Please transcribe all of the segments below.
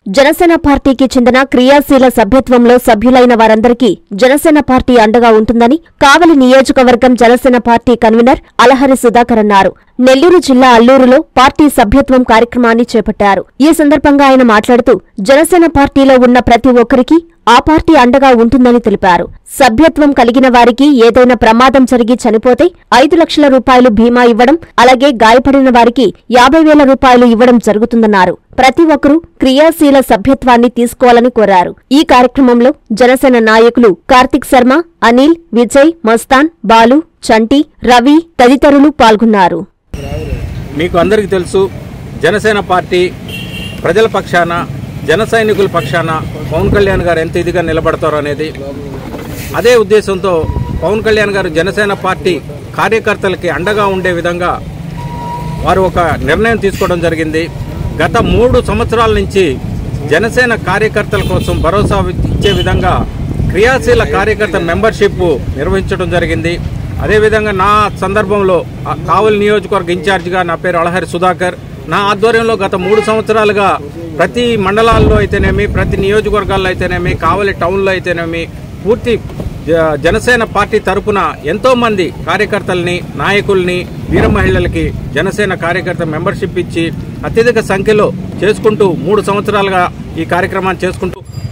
జనసేన పార్టీకి చెందిన క్రియాశీల సభ్యత్వంలో సభ్యులైన వారందరికీ జనసేన పార్టీ అండగా ఉంటుందని కావలి నియోజకవర్గం జనసేన పార్టీ కన్వీనర్ అలహరి సుధాకర్ అన్నారు. నెల్లూరు జిల్లా అల్లూరులో పార్టీ సభ్యత్వం కార్యక్రమాన్ని చేపట్టారు. ఈ సందర్భంగా ఆయన మాట్లాడుతూ జనసేన పార్టీలో ఉన్న ప్రతి ఒక్కరికి ఆ పార్టీ అండగా ఉంటుందని తెలిపారు. సభ్యత్వం కలిగిన వారికి ఏదైనా ప్రమాదం జరిగి చనిపోతే 5 లక్షల రూపాయలు బీమా ఇవ్వడం, అలాగే గాయపడిన వారికి 50,000 రూపాయలు ఇవ్వడం జరుగుతుందన్నారు. ప్రతి ఒక్కరూ క్రియాశీల సభ్యత్వాన్ని తీసుకోవాలని కోరారు. ఈ కార్యక్రమంలో జనసేన నాయకులు కార్తిక్ శర్మ, అనిల్, విజయ్, మస్తాన్, బాలు, చంటి, రవి తదితరులు పాల్గొన్నారు. మీకు అందరికీ తెలుసు, జనసేన పార్టీ ప్రజల పక్షాన, జన సైనికుల పక్షాన పవన్ కళ్యాణ్ గారు ఎంత ఇదిగా నిలబడతారో అనేది. అదే ఉద్దేశంతో పవన్ కళ్యాణ్ గారు జనసేన పార్టీ కార్యకర్తలకి అండగా ఉండే విధంగా వారు ఒక నిర్ణయం తీసుకోవడం జరిగింది. గత 3 సంవత్సరాల నుంచి జనసేన కార్యకర్తల కోసం భరోసా ఇచ్చే విధంగా క్రియాశీల కార్యకర్త మెంబర్షిప్ నిర్వహించడం జరిగింది. అదేవిధంగా నా సందర్భంలో కావలి నియోజకవర్గ ఇన్ఛార్జిగా నా పేరు అలహరి సుధాకర్. నా ఆధ్వర్యంలో గత 3 సంవత్సరాలుగా ప్రతి మండలాల్లో అయితేనేమి, ప్రతి నియోజకవర్గాల్లో అయితేనేమి, కావలి టౌన్లో అయితేనేమి పూర్తి జనసేన పార్టీ తరపున ఎంతో మంది కార్యకర్తల్ని, నాయకుల్ని, వీర మహిళలకి జనసేన కార్యకర్త మెంబర్షిప్ ఇచ్చి అత్యధిక సంఖ్యలో చేసుకుంటూ 3 సంవత్సరాలుగా ఈ కార్యక్రమాన్ని చేసుకుంటూ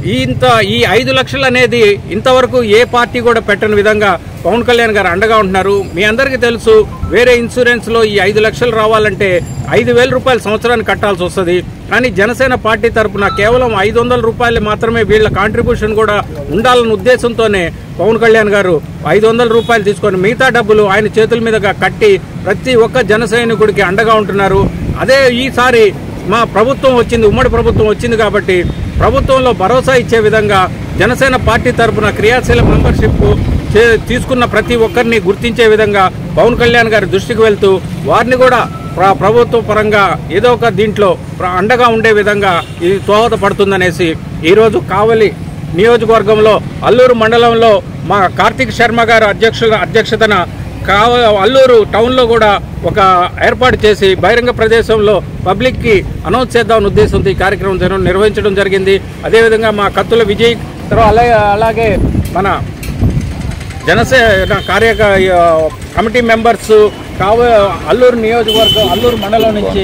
ఈ 5 లక్షలు అనేది ఇంతవరకు ఏ పార్టీ కూడా పెట్టని విధంగా పవన్ కళ్యాణ్ గారు అండగా ఉంటున్నారు. మీ అందరికీ తెలుసు, వేరే ఇన్సూరెన్స్ లో ఈ 5 లక్షలు రావాలంటే 5,000 రూపాయలు సంవత్సరానికి కట్టాల్సి వస్తుంది. కానీ జనసేన పార్టీ తరఫున కేవలం 500 రూపాయలు మాత్రమే వీళ్ళ కాంట్రిబ్యూషన్ కూడా ఉండాలన్న ఉద్దేశంతోనే పవన్ కళ్యాణ్ గారు 500 రూపాయలు తీసుకొని మిగతా డబ్బులు ఆయన చేతుల మీదుగా కట్టి ప్రతి ఒక్క జన సైనికుడికి అండగా ఉంటున్నారు. అదే ఈసారి మా ప్రభుత్వం వచ్చింది, ఉమ్మడి ప్రభుత్వం వచ్చింది కాబట్టి ప్రభుత్వంలో భరోసా ఇచ్చే విధంగా జనసేన పార్టీ తరఫున క్రియాశీల మెంబర్షిప్ తీసుకున్న ప్రతి ఒక్కరిని గుర్తించే విధంగా పవన్ కళ్యాణ్ గారి దృష్టికి వెళ్తూ వారిని కూడా ప్రభుత్వ పరంగా ఏదో ఒక దీంట్లో అండగా ఉండే విధంగా ఇది దోహదపడుతుందనేసి ఈరోజు కావలి నియోజకవర్గంలో అల్లూరు మండలంలో మా కార్తిక్ శర్మ గారు అధ్యక్షతన అల్లూరు టౌన్లో కూడా ఒక ఏర్పాటు చేసి బహిరంగ ప్రదేశంలో పబ్లిక్కి అనౌన్స్ చేద్దామన్న ఉద్దేశంతో ఈ కార్యక్రమం నిర్వహించడం జరిగింది. అదేవిధంగా మా కత్తుల విజయ్ అలాగే మన జనసేన కమిటీ మెంబర్స్ అల్లూరు నియోజకవర్గం అల్లూరు మండలం నుంచి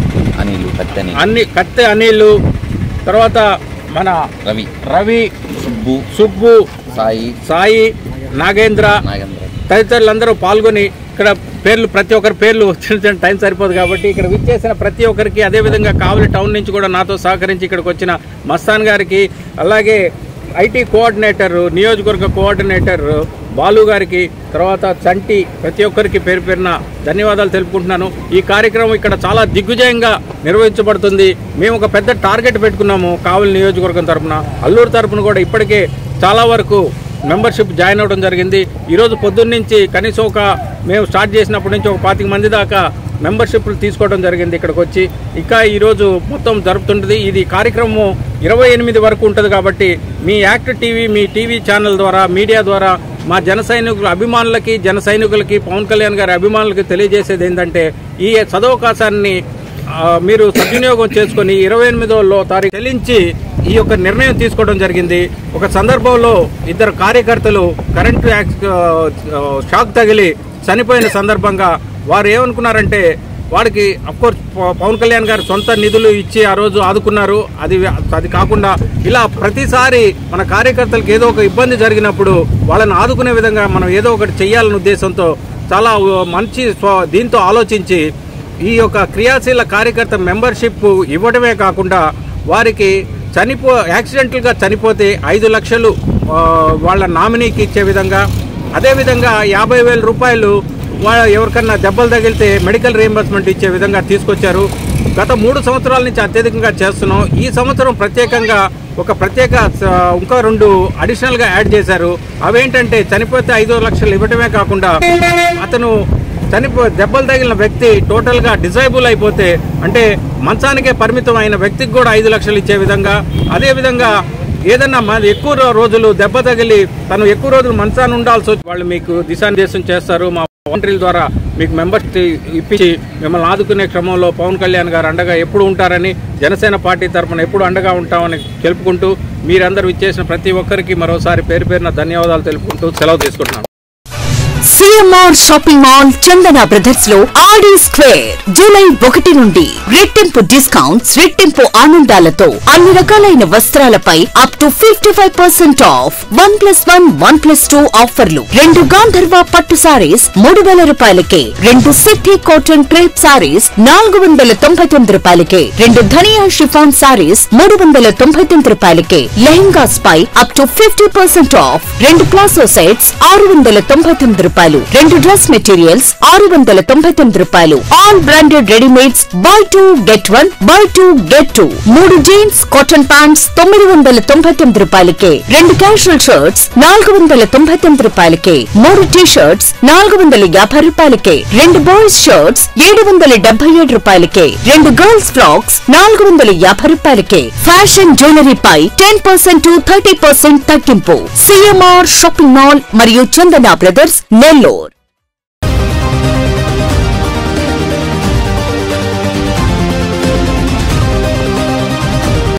కత్తె అనిల్, తర్వాత మన రవి, సుబ్బు, సాయి, నాగేంద్ర తదితరులందరూ పాల్గొని ఇక్కడ ప్రతి ఒక్కరి పేర్లు వచ్చిన టైం సరిపోదు కాబట్టి ఇక్కడ విచ్చేసిన ప్రతి ఒక్కరికి, అదేవిధంగా కావలి టౌన్ నుంచి కూడా నాతో సహకరించి ఇక్కడికి వచ్చిన మస్తాన్ గారికి, అలాగే ఐటీ కోఆర్డినేటర్, నియోజకవర్గ కోఆర్డినేటర్ బాలు గారికి, తర్వాత చంటి, ప్రతి ఒక్కరికి పేరు పేరున ధన్యవాదాలు తెలుపుకుంటున్నాను. ఈ కార్యక్రమం ఇక్కడ చాలా దిగ్విజయంగా నిర్వహించబడుతుంది. మేము ఒక పెద్ద టార్గెట్ పెట్టుకున్నాము కావలి నియోజకవర్గం తరఫున. అల్లూరు తరఫున కూడా ఇప్పటికే చాలా వరకు మెంబర్షిప్ జాయిన్ అవ్వడం జరిగింది. ఈరోజు పొద్దున్న నుంచి కనీసం మేము స్టార్ట్ చేసినప్పటి నుంచి ఒక 25 మంది దాకా మెంబర్షిప్లు తీసుకోవడం జరిగింది ఇక్కడికి వచ్చి. ఇంకా ఈరోజు మొత్తం జరుపుతుంటుంది. ఇది కార్యక్రమం 28 వరకు ఉంటుంది కాబట్టి మీ యాక్ట్ టీవీ, మీ టీవీ ఛానల్ ద్వారా, మీడియా ద్వారా మా జన సైనికుల అభిమానులకి, జన సైనికులకి, పవన్ కళ్యాణ్ గారి అభిమానులకి తెలియజేసేది ఏంటంటే ఈ సదవకాశాన్ని మీరు సద్వినియోగం చేసుకుని 28వ తారీఖు చెల్లించి ఈ యొక్క నిర్ణయం తీసుకోవడం జరిగింది. ఒక సందర్భంలో 2 కార్యకర్తలు కరెంటు షాక్ తగిలి చనిపోయిన సందర్భంగా వారు ఏమనుకున్నారంటే వాడికి అఫ్కోర్స్ పవన్ కళ్యాణ్ గారు సొంత నిధులు ఇచ్చి ఆ రోజు ఆదుకున్నారు. అది కాకుండా ఇలా ప్రతిసారి మన కార్యకర్తలకు ఏదో ఒక ఇబ్బంది జరిగినప్పుడు వాళ్ళని ఆదుకునే విధంగా మనం ఏదో ఒకటి చెయ్యాలనే ఉద్దేశంతో చాలా మంచి దీంతో ఆలోచించి ఈ యొక్క క్రియాశీల కార్యకర్త మెంబర్షిప్ ఇవ్వడమే కాకుండా వారికి యాక్సిడెంటల్గా చనిపోతే 5 లక్షలు వాళ్ళ నామినీకి ఇచ్చే విధంగా, అదేవిధంగా 50,000 రూపాయలు ఎవరికన్నా దెబ్బలు తగిలితే మెడికల్ రీయింబర్స్మెంట్ ఇచ్చే విధంగా తీసుకొచ్చారు. గత 3 సంవత్సరాల నుంచి అత్యధికంగా చేస్తున్నాం. ఈ సంవత్సరం ప్రత్యేకంగా ఇంకా 2 అడిషనల్గా యాడ్ చేశారు. అవేంటంటే చనిపోతే 5 లక్షలు ఇవ్వటమే కాకుండా అతను దెబ్బలు తగిలిన వ్యక్తి టోటల్గా డిజైబుల్ అయిపోతే, అంటే మంచానికే పరిమితం అయిన వ్యక్తికి కూడా 5 లక్షలు ఇచ్చే విధంగా, అదేవిధంగా ఏదన్నా ఎక్కువ రోజులు దెబ్బ తగిలి తను ఎక్కువ రోజులు మంచాన్ని ఉండాల్సి వచ్చి వాళ్ళు మీకు దిశానిర్దేశం చేస్తారు. వాలంటీర్ల ద్వారా మీకు మెంబర్స్ ఇప్పించి మిమ్మల్ని ఆదుకునే క్రమంలో పవన్ కళ్యాణ్ గారు అండగా ఎప్పుడు ఉంటారని, జనసేన పార్టీ తరఫున ఎప్పుడు అండగా ఉంటామని తెలుపుకుంటూ మీరందరూ ఇచ్చేసిన ప్రతి ఒక్కరికి మరోసారి పేరు పేరున ధన్యవాదాలు తెలుపుకుంటూ సెలవు తీసుకుంటున్నాను. CMR shopping mall Chandana brothers లో ఆడి స్క్వేర్ జూలై 1 నుండి రెట్టింపు డిస్కౌంట్స్, రెట్టింపు ఆనందాలతో అన్ని రకాలైన వస్త్రాలపై అప్ టు 55% ఆఫ్ 1+1 1+2 ఆఫర్లు. 2 గాంధర్వ పట్టు సారీస్ 3000 రూపాయలకే, 2 సిద్ధి కాటన్ క్రేప్ సారీస్ 499 రూపాయలకే, 2 ధనియా షిఫాన్ సారీస్ 399 రూపాయలకే, లెహంగాస్ పై up to 50% off, 2 palazzo sets 699 రూపాయలు, 2 డ్రెస్ మెటీరియల్స్ 699 రూపాయలు, all branded readymades buy 2 get 1 buy 2 get 2, 3 jeans cotton pants 999 రూపాయలకే, 2 క్యాజువల్ షర్ట్స్ 499 రూపాయలకే, 3 టీ షర్ట్స్ 450 రూపాయలకే, 2 బాయ్స్ షర్ట్స్ 777 రూపాయలకే, 2 గర్ల్స్ ఫ్రాక్స్ 450 రూపాయలకే. ఫ్యాషన్ జ్యువెలరీ పై 10% to 30% తగ్గింపు. సిఎంఆర్ షాపింగ్ మాల్ మరియు చందన brothers Nellore.